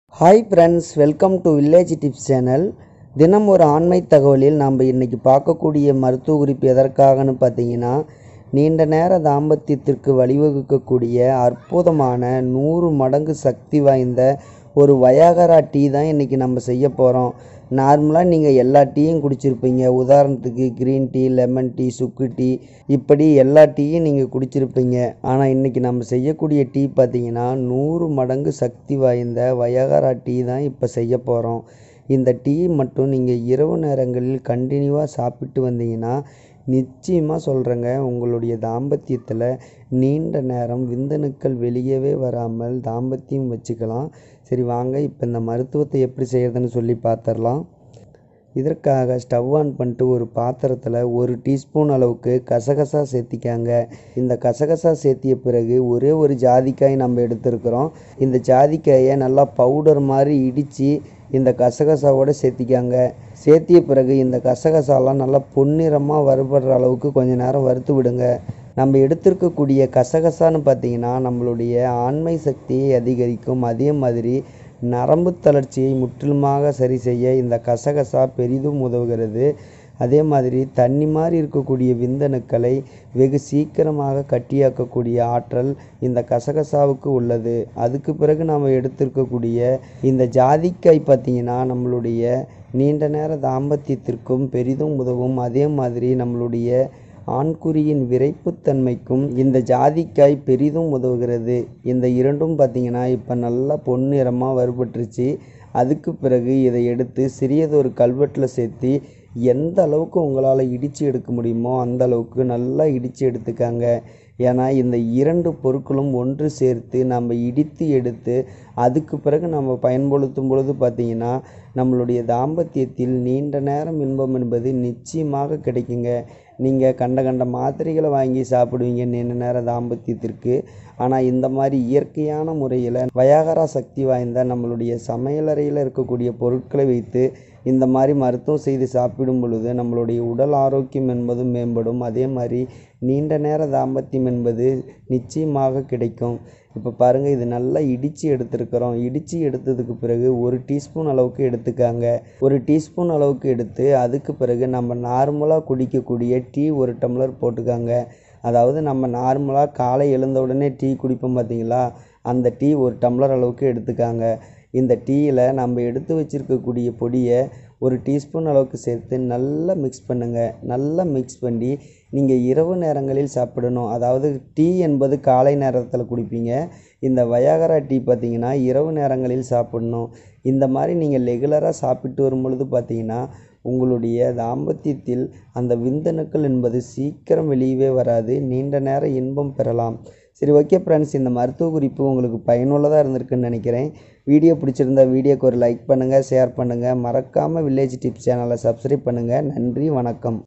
Hi friends, welcome to village tips channel. தினம் ஒரு ஆண்மை தகவலில் நாம் இன்றைக்கி பார்க்கக்கூடிய மருத்துவ குறிப்பு எதற்காகன்னு பார்த்தீங்கன்னா, நீண்ட நேர தாம்பத்தியத்திற்கு வழிவகுக்கக்கூடிய அற்புதமான 100 மடங்கு சக்தி வாய்ந்த ஒரு வயாகரா டீ தான் இன்றைக்கி நம்ம செய்ய போகிறோம். நார்மலாக நீங்கள் எல்லா டீயும் குடிச்சிருப்பீங்க. உதாரணத்துக்கு க்ரீன் டீ, லெமன் டீ, சுக்கு டீ, இப்படி எல்லா டீயும் நீங்கள் குடிச்சிருப்பீங்க. ஆனால் இன்றைக்கி நம்ம செய்யக்கூடிய டீ பார்த்திங்கன்னா 100 மடங்கு சக்தி வாய்ந்த வயாகரா டீ தான் இப்போ செய்ய போகிறோம். இந்த டீ மட்டும் நீங்கள் இரவு நேரங்களில் கண்டினியூவாக சாப்பிட்டு வந்தீங்கன்னா நிச்சயமாக சொல்கிறேங்க, உங்களுடைய தாம்பத்தியத்தில் நீண்ட நேரம் விந்தணுக்கள் வெளியவே வராமல் தாம்பத்தியம் வச்சுக்கலாம். சரி வாங்க, இப்போ இந்த மருத்துவத்தை எப்படி செய்கிறதுன்னு சொல்லி பார்த்துடலாம். இதற்காக ஸ்டவ் ஆன் பண்ணிட்டு ஒரு பாத்திரத்தில் 1 டீஸ்பூன் அளவுக்கு கசகசா சேர்த்திக்காங்க. இந்த கசகசா சேர்த்திய பிறகு ஒரே ஒரு ஜாதிக்காய் நம்ம எடுத்துருக்குறோம். இந்த ஜாதிக்காயை நல்லா பவுடர் மாதிரி இடித்து இந்த கசகசாவோடு சேர்த்திக்காங்க. சேர்த்திய பிறகு இந்த கசகசாலாம் நல்லா பொன்னிறமாக வறுபடுற அளவுக்கு கொஞ்சம் நேரம் வறுத்து விடுங்க. நம்ம எடுத்திருக்கக்கூடிய கசகசான்னு பார்த்திங்கன்னா நம்மளுடைய ஆண்மை சக்தியை அதிகரிக்கும். அதே மாதிரி நரம்பு தளர்ச்சியை முற்றிலுமாக சரி செய்ய இந்த கசகசா பெரிதும் உதவுகிறது. அதே மாதிரி தண்ணி மாதிரி இருக்கக்கூடிய விந்தணுக்களை வெகு சீக்கிரமாக கட்டியாக்கக்கூடிய ஆற்றல் இந்த கசகசாவுக்கு உள்ளது. அதுக்கு பிறகு நாம் எடுத்திருக்கக்கூடிய இந்த ஜாதிக்காய் பார்த்திங்கன்னா நம்மளுடைய நீண்ட நேர தாம்பத்தியத்திற்கும் பெரிதும் உதவும். அதே மாதிரி நம்மளுடைய ஆண்குறியின் விரைப்புத்தன்மைக்கும் இந்த ஜாதிக்காய் பெரிதும் உதவுகிறது. இந்த இரண்டும் பார்த்திங்கன்னா இப்போ நல்லா பொன்னிறமாக வறுபட்டுருச்சு. அதுக்கு பிறகு இதை எடுத்து சிறியதொரு கல்வெட்டில் சேர்த்து எந்த அளவுக்கு உங்களால் இடித்து எடுக்க முடியுமோ அந்த அளவுக்கு நல்லா இடித்து எடுத்துக்காங்க. ஏன்னா இந்த 2 பொருட்களும் ஒன்று சேர்த்து நம்ம இடித்து எடுத்து அதுக்கு பிறகு நம்ம பயன்படுத்தும் பொழுது பார்த்திங்கன்னா நம்மளுடைய தாம்பத்தியத்தில் நீண்ட நேரம் இன்பம் என்பது நிச்சயமாக கிடைக்குங்க. நீங்கள் கண்ட மாத்திரைகளை வாங்கி சாப்பிடுவீங்க நீண்ட நேர தாம்பத்தியத்திற்கு. ஆனால் இந்த மாதிரி இயற்கையான முறையில் வயாகரா சக்தி வாய்ந்த நம்மளுடைய சமையலறையில் இருக்கக்கூடிய பொருட்களை வைத்து இந்த மாதிரி மருத்துவம் செய்து சாப்பிடும் பொழுது நம்மளுடைய உடல் ஆரோக்கியம் என்பதும் மேம்படும். அதே மாதிரி நீண்ட நேர தாம்பத்தியம் என்பது நிச்சயமாக கிடைக்கும். இப்போ பாருங்கள், இது நல்லா இடித்து எடுத்துருக்கிறோம். இடித்து எடுத்ததுக்கு பிறகு 1 டீஸ்பூன் அளவுக்கு எடுத்துக்காங்க. 1 டீஸ்பூன் அளவுக்கு எடுத்து அதுக்கு பிறகு நம்ம நார்மலாக குடிக்கக்கூடிய டீ 1 டம்ளர் போட்டுக்காங்க. அதாவது நம்ம நார்மலாக காலை எழுந்த உடனே டீ குடிப்போம் பார்த்திங்களா, அந்த டீ 1 டம்ளர் அளவுக்கு எடுத்துக்காங்க. இந்த டீயில் நம்ம எடுத்து வச்சுருக்கக்கூடிய பொடியை 1 டீஸ்பூன் அளவுக்கு சேர்த்து நல்லா மிக்ஸ் பண்ணுங்கள். நல்லா மிக்ஸ் பண்ணி நீங்கள் இரவு நேரங்களில் சாப்பிடணும். அதாவது டீ என்பது காலை நேரத்தில் குடிப்பீங்க. இந்த வயாகரா டீ பார்த்திங்கன்னா இரவு நேரங்களில் சாப்பிடணும். இந்த மாதிரி நீங்கள் ரெகுலராக சாப்பிட்டு வரும் பொழுது பார்த்திங்கன்னா உங்களுடைய தாம்பத்தியத்தில் அந்த விந்தணுக்கள் என்பது சீக்கிரம் வெளியவே வராது. நீண்ட நேர இன்பம் பெறலாம். சரி, ஓகே ஃப்ரெண்ட்ஸ், இந்த மருத்துவ குறிப்பு உங்களுக்கு பயனுள்ளதாக இருந்திருக்குன்னு நினைக்கிறேன். வீடியோ பிடிச்சிருந்தா வீடியோக்கு ஒரு லைக் பண்ணுங்கள், ஷேர் பண்ணுங்கள். மறக்காமல் வில்லேஜ் டிப்ஸ் சேனலை சப்ஸ்கிரைப் பண்ணுங்கள். நன்றி, வணக்கம்.